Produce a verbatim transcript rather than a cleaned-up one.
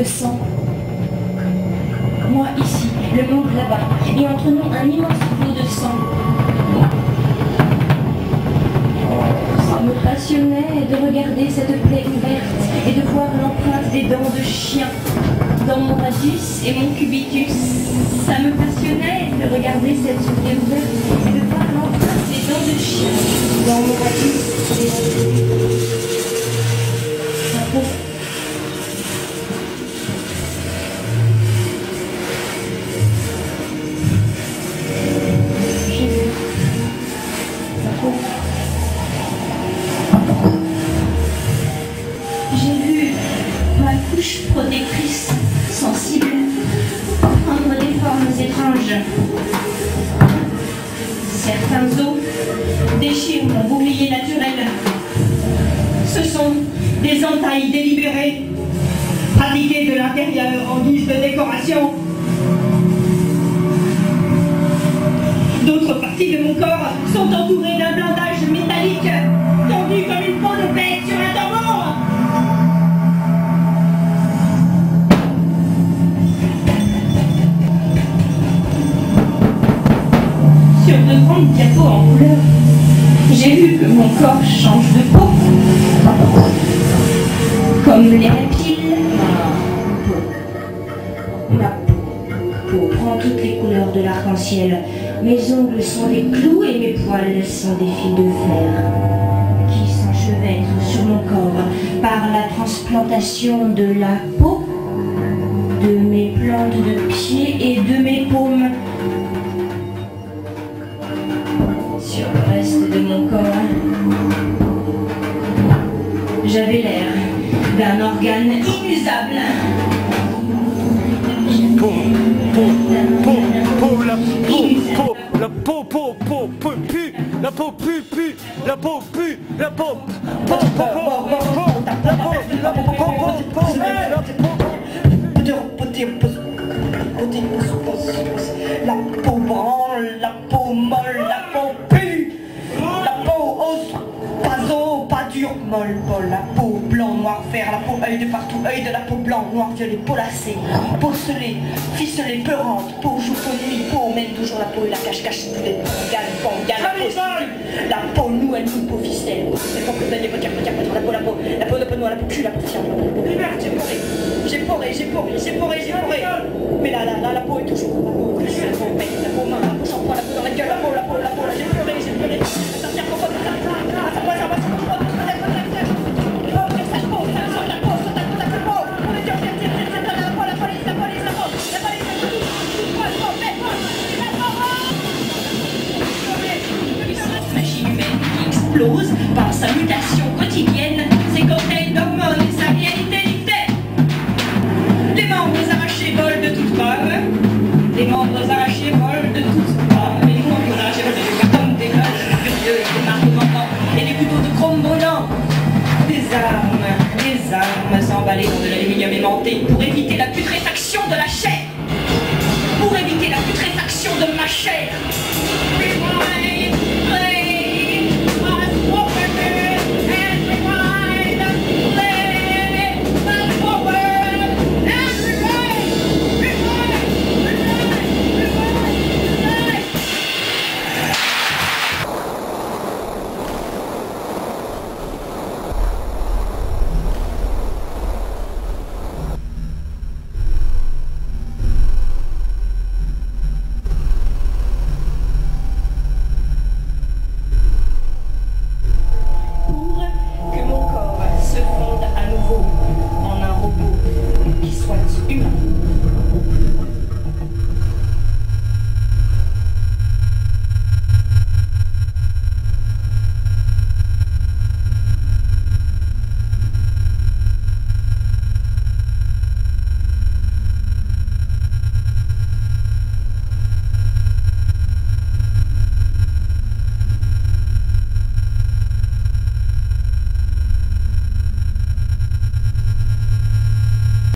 sang. Moi ici, le monde là-bas, et entre nous un immense flot de sang. Ça me passionnait de regarder cette plaie ouverte et de voir l'empreinte des dents de chien dans mon radius et mon cubitus. Ça me passionnait de regarder cette plaie ouverte et de voir l'empreinte des dents de chien dans mon radius et mon cubitus. Ça me protectrice, sensible, prendre des formes étranges. Certains os déchirent mon bouclier naturel. Ce sont des entailles délibérées, pratiquées de l'intérieur en guise de décoration. D'autres parties de mon corps sont entourées d'un bandage métallique, tendu comme une peau de bête sur un tambour. Sur de grandes diapos en couleur, j'ai vu que mon corps change de peau. Comme les reptiles, ma peau, ma peau, peau prend toutes les couleurs de l'arc-en-ciel. Mes ongles sont des clous et mes poils sont des fils de fer qui s'enchevêtrent sur mon corps par la transplantation de la peau, de mes plantes de pied et de mes paumes. Sur le reste de mon corps, j'avais l'air d'un organe inusable. Peau, peau, peau, peau, la peau, peau, la peau, peau, peau, peau, pue, la peau pue, pue, la peau pue, la peau, peau, peau, peau, la peau, la peau, la peau, peau, peau, la peau branle, la peau molle, la peau pue, la peau os, pas os, pas dur, molle, molle, la peau blanc, noir, vert, la peau œil de partout, œil de la peau blanc, noir, violet, peau lacée, peau scellée, ficelée, peurante, peau joue, peau nuit, peau mène toujours la peau et la cache-cache, poulet, bangale, bangale, la peau la peau noue, elle noue, peau ficelle, c'est pour que vous allez regarder, regarder la peau, la peau, la peau, la peau noire, la peau cul, la peau fière, la peau, j'ai poré, j'ai poré, j'ai poré, j'ai poré, j'ai poré, mais là, là, là, la peau est toujours la peau, la peau, la peau main, la peau shampoing, la peau dans la gueule, la peau, la peau, la peau, j'ai pleuré, j'ai pleuré, ça tient pour ça, ça va, ça va, ça va, explose par sa mutation quotidienne, ses cocktails d'hormones et sa réalité dictée. Les membres arrachés volent de toutes parts, les membres arrachés volent de toutes parts, les membres arrachés volent de carton, des cloches furieuses, des marteaux manquants et des couteaux de chrome brûlant. Des armes, des armes emballées dans de l'aluminium aimanté pour éviter la putréfaction de la chair, pour éviter la putréfaction de ma chair.